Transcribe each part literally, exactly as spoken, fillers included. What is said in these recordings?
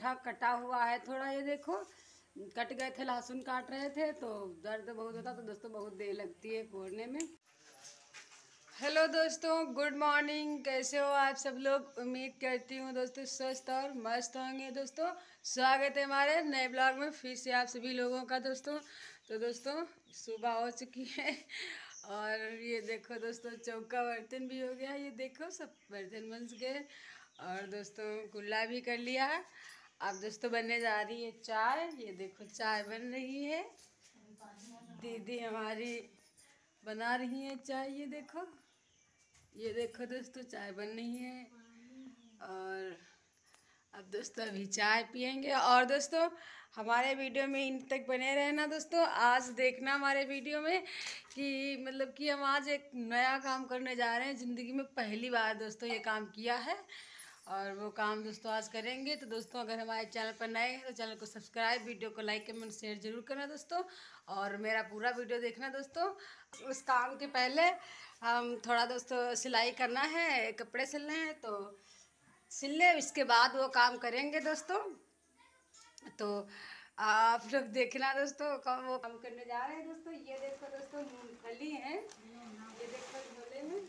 अंगूठा कटा हुआ है थोड़ा, ये देखो कट गए थे, लहसुन काट रहे थे तो दर्द बहुत होता, तो दोस्तों बहुत देर लगती है फोड़ने में। हेलो दोस्तों, गुड मॉर्निंग, कैसे हो आप सब लोग। उम्मीद करती हूँ दोस्तों स्वस्थ और मस्त होंगे। दोस्तों स्वागत है हमारे नए ब्लॉग में फिर से आप सभी लोगों का। दोस्तों तो दोस्तों सुबह हो चुकी है और ये देखो दोस्तों चौका बर्तन भी हो गया, ये देखो सब बर्तन बन गए और दोस्तों कुल्ला भी कर लिया। अब दोस्तों बनने जा रही है चाय, ये देखो चाय बन रही है, दीदी हमारी बना रही है चाय, ये देखो ये देखो दोस्तों चाय बन रही है। और अब दोस्तों अभी चाय पियेंगे और दोस्तों हमारे वीडियो में इन तक बने रहना। दोस्तों आज देखना हमारे वीडियो में कि मतलब कि हम आज एक नया काम करने जा रहे हैं, ज़िंदगी में पहली बार दोस्तों ये काम किया है और वो काम दोस्तों आज करेंगे। तो दोस्तों अगर हमारे चैनल पर नए हैं तो चैनल को सब्सक्राइब, वीडियो को लाइक कमेंट शेयर जरूर करना दोस्तों, और मेरा पूरा वीडियो देखना दोस्तों। उस काम के पहले हम थोड़ा दोस्तों सिलाई करना है, कपड़े सिलने हैं तो सिल ले, इसके बाद वो काम करेंगे दोस्तों। तो आप लोग देखना दोस्तों कब वो काम करने जा रहे हैं। दोस्तों ये देखो दोस्तों मूंगफली है, ये देखो झोले में,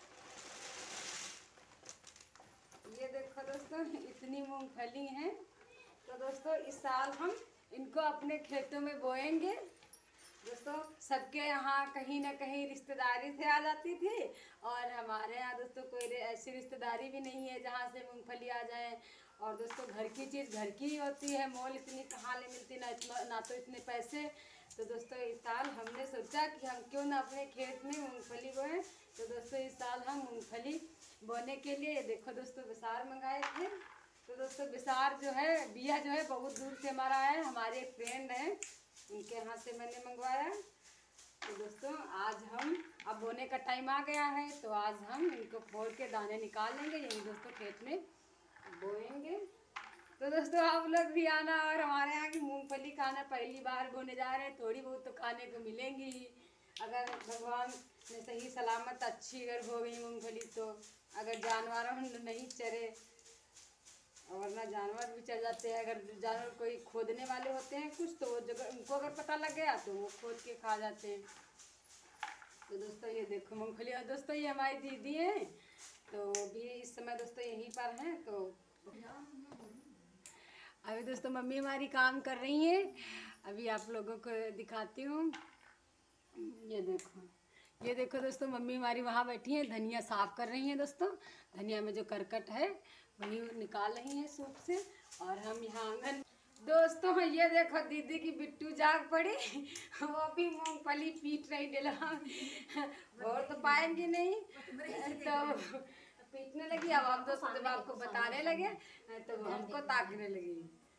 ये देखो दोस्तों इतनी मूंगफली है। तो दोस्तों इस साल हम इनको अपने खेतों में बोएंगे। दोस्तों सबके यहाँ कहीं ना कहीं रिश्तेदारी से आ जाती थी और हमारे यहाँ दोस्तों कोई ऐसी रिश्तेदारी भी नहीं है जहाँ से मूंगफली आ जाए। और दोस्तों घर की चीज़ घर की ही होती है, मोल इतनी कहाँ ले मिलती, ना इतना ना तो इतने पैसे। तो दोस्तों इस साल हमने सोचा कि हम क्यों ना अपने खेत में मूंगफली बोएं। तो दोस्तों इस साल हम मूंगफली बोने के लिए देखो दोस्तों विसार मंगाए थे। तो दोस्तों विसार जो है बिया जो है बहुत दूर से हमारा आया है, हमारे एक फ्रेंड हैं उनके यहाँ से मैंने मंगवाया। तो दोस्तों आज हम अब बोने का टाइम आ गया है तो आज हम इनको फोड़ के दाने निकाल लेंगे, यही दोस्तों खेत में बोएंगे। तो दोस्तों आप लोग भी आना और हमारे यहाँ की मूंगफली खाना, पहली बार बोने जा रहे हैं, थोड़ी बहुत तो खाने को मिलेंगी ही। अगर भगवान ने सही सलामत अच्छी अगर हो गई मूंगफली, तो अगर जानवरों नहीं चरे और वरना जानवर भी चल जाते हैं। अगर जानवर कोई खोदने वाले होते हैं कुछ, तो वो जगह उनको अगर पता लग गया तो वो खोद के खा जाते हैं। तो दोस्तों ये देखो मूंगफली, और दोस्तों ये हमारी दीदी हैं तो भी इस समय दोस्तों यहीं पर हैं। तो अभी दोस्तों मम्मी हमारी काम कर रही हैं, अभी आप लोगों को दिखाती हूँ। ये देखो ये देखो दोस्तों मम्मी हमारी वहाँ बैठी हैं, धनिया साफ कर रही हैं। दोस्तों धनिया में जो करकट है वही निकाल रही हैं सूप से, और हम यहाँ आंगन। दोस्तों ये देखो दीदी की बिट्टू जाग पड़ी, वो भी मूंगफली पीट रही डला, और तो पाएंगे नहीं तो पीटने लगी। अब हम दोस्तों जब आपको बताने लगे तो हमको ताकने लगी।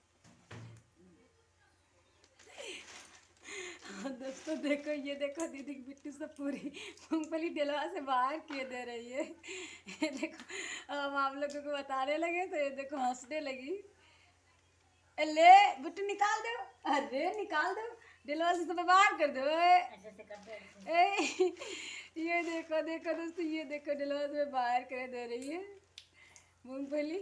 दोस्तों देखो ये देखो दीदी की बिट्टू सब पूरी मूंगफली डलवा से बाहर किए दे रही है। ये देखो अब हम आप लोगों को बताने लगे तो ये देखो हंसने लगी। ले बिट्टू निकाल दो, अरे निकाल दो, डलवा से सब बाहर कर दो। ए, ये देखो देखो दोस्तों ये देखो डलवा से बाहर कर दे रही है मूंगफली।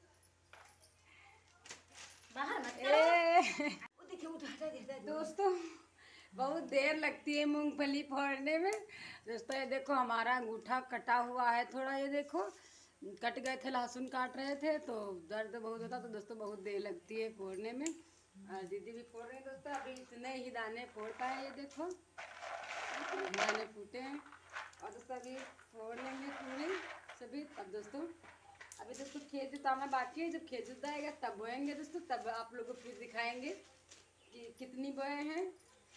दोस्तों बहुत देर लगती है मूंगफली फोड़ने में। दोस्तों ये देखो हमारा अंगूठा कटा हुआ है थोड़ा, ये देखो कट गए थे, लहसुन काट रहे थे तो दर्द बहुत होता, तो दोस्तों बहुत देर लगती है फोड़ने में। और दीदी भी फोड़ रही है दोस्तों, अभी इतने ही दाने फोड़ पाए, ये देखो दाने फूटे हैं और दोस्तों अभी फोड़ लेंगे पूरे सभी। अब दोस्तों अभी दोस्तों खेत जोताना बाकी है, जब खेत जोताएगा तब बोएंगे दोस्तों, तब आप लोगों को फिर दिखाएंगे कि कितनी बोए हैं।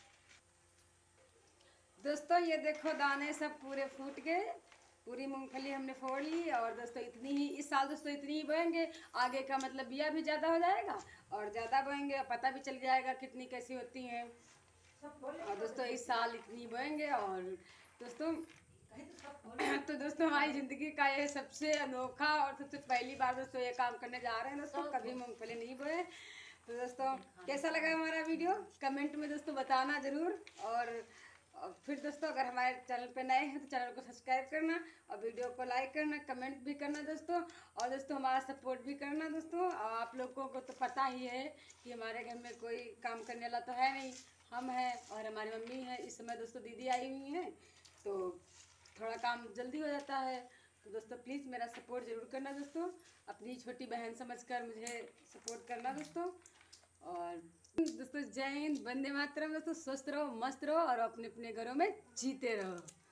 दोस्तों ये देखो दाने सब पूरे फूट गए, पूरी मूंगफली हमने फोड़ ली। और दोस्तों इतनी ही इस साल दोस्तों इतनी ही बोएंगे, आगे का मतलब बिया भी ज़्यादा हो जाएगा और ज़्यादा बोएंगे पता भी चल जाएगा कितनी कैसी होती हैं। और दोस्तों इस साल इतनी बोएंगे। और दोस्तों तो दोस्तों हमारी ज़िंदगी का ये सबसे अनोखा और सबसे पहली बार दोस्तों ये काम करने जा रहे हैं दोस्तों, कभी मूंगफली नहीं बोए। तो दोस्तों कैसा लगा हमारा वीडियो कमेंट में दोस्तों बताना ज़रूर। और और फिर दोस्तों अगर हमारे चैनल पे नए हैं तो चैनल को सब्सक्राइब करना और वीडियो को लाइक करना, कमेंट भी करना दोस्तों। और दोस्तों हमारा सपोर्ट भी करना दोस्तों। और आप लोगों को तो पता ही है कि हमारे घर में कोई काम करने वाला तो है नहीं, हम हैं और हमारी मम्मी है। इस समय दोस्तों दीदी आई हुई हैं तो थोड़ा काम जल्दी हो जाता है। तो दोस्तों प्लीज़ मेरा सपोर्ट ज़रूर करना दोस्तों, अपनी छोटी बहन समझकर मुझे सपोर्ट करना दोस्तों। और दोस्तों जय हिंद, वंदे मातरम दोस्तों। स्वस्थ रहो, मस्त रहो और अपने अपने घरों में जीते रहो।